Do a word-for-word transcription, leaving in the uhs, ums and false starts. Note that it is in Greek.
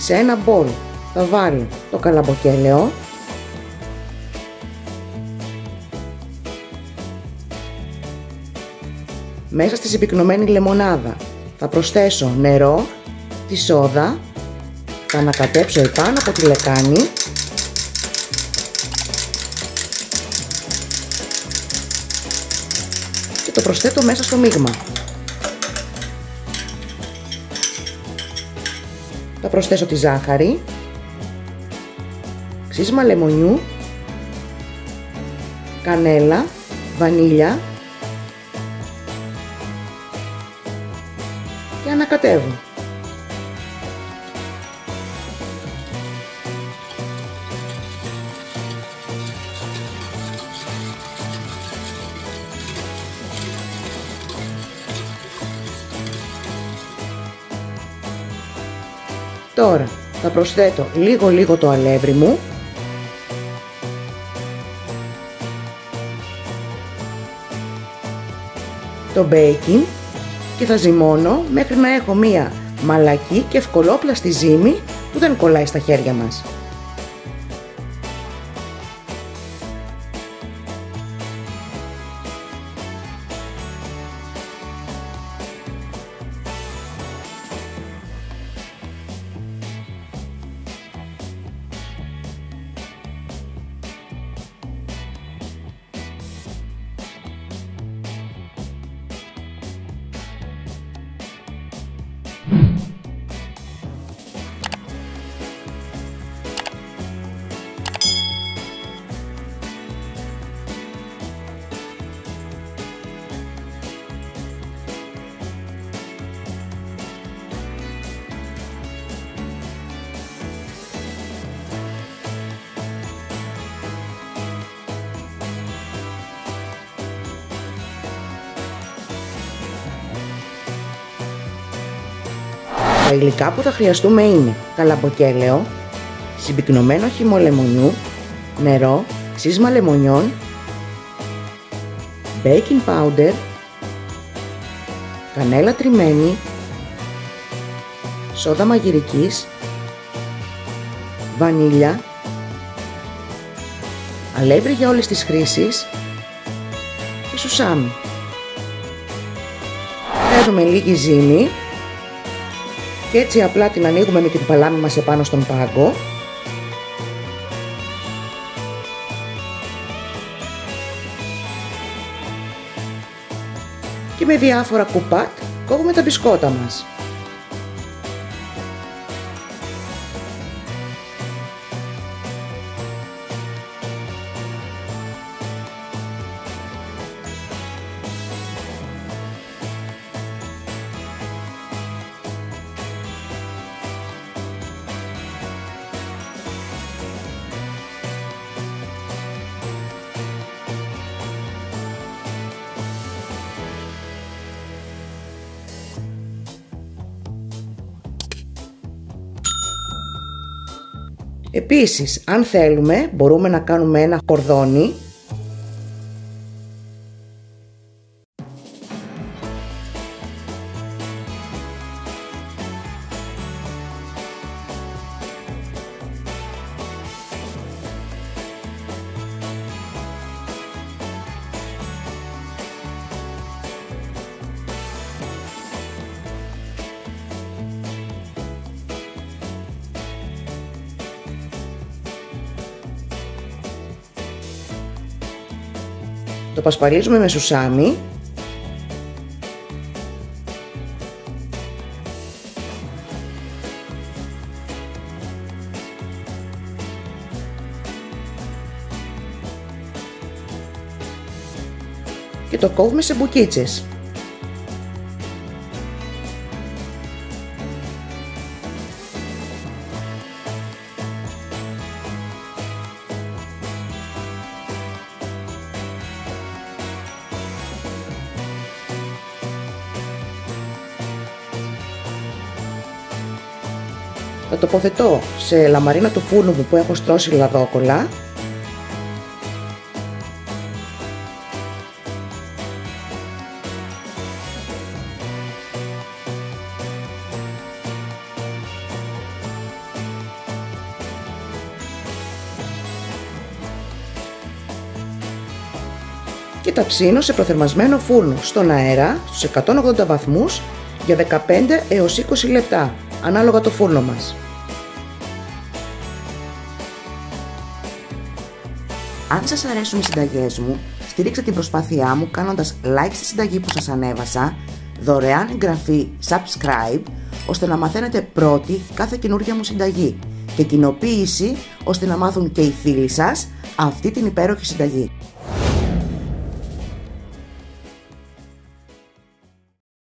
Σε ένα μπολ θα βάλω το καλαμποκέλαιο, μέσα στη συμπυκνωμένη λεμονάδα θα προσθέσω νερό, τη σόδα, θα ανακατέψω επάνω από τη λεκάνη και το προσθέτω μέσα στο μείγμα. Θα προσθέσω τη ζάχαρη, ξύσμα λεμονιού, κανέλα, βανίλια και ανακατεύω. Τώρα θα προσθέτω λίγο λίγο το αλεύρι μου, το μπέικινγκ και θα ζυμώνω μέχρι να έχω μία μαλακή και ευκολόπλαστη ζύμη που δεν κολλάει στα χέρια μας. Τα υλικά που θα χρειαστούμε είναι καλαμποκέλαιο, συμπυκνωμένο χυμό λεμονιού, νερό, ξύσμα λεμονιών, baking powder, κανέλα τριμμένη, σόδα μαγειρικής, βανίλια, αλεύρι για όλες τις χρήσεις και σουσάμι. Παίρνουμε λίγη ζύμη και έτσι απλά την ανοίγουμε με την παλάμη μας επάνω στον πάγκο και με διάφορα κουπάτ κόβουμε τα μπισκότα μας. Επίσης, αν θέλουμε, μπορούμε να κάνουμε ένα κορδόνι το πασπαλίζουμε με σουσάμι και το κόβουμε σε μπουκίτσες. Θα τοποθετώ σε λαμαρίνα του φούρνου μου που έχω στρώσει λαδόκολλα και τα ψήνω σε προθερμασμένο φούρνο στον αέρα στους εκατόν ογδόντα βαθμούς για δεκαπέντε έως είκοσι λεπτά, ανάλογα το φούρνο μας. Αν σας αρέσουν οι συνταγές μου, στηρίξτε την προσπάθειά μου κάνοντας like στη συνταγή που σας ανέβασα, δωρεάν εγγραφή subscribe, ώστε να μαθαίνετε πρώτοι κάθε καινούργια μου συνταγή και κοινοποίηση ώστε να μάθουν και οι φίλοι σας αυτή την υπέροχη συνταγή.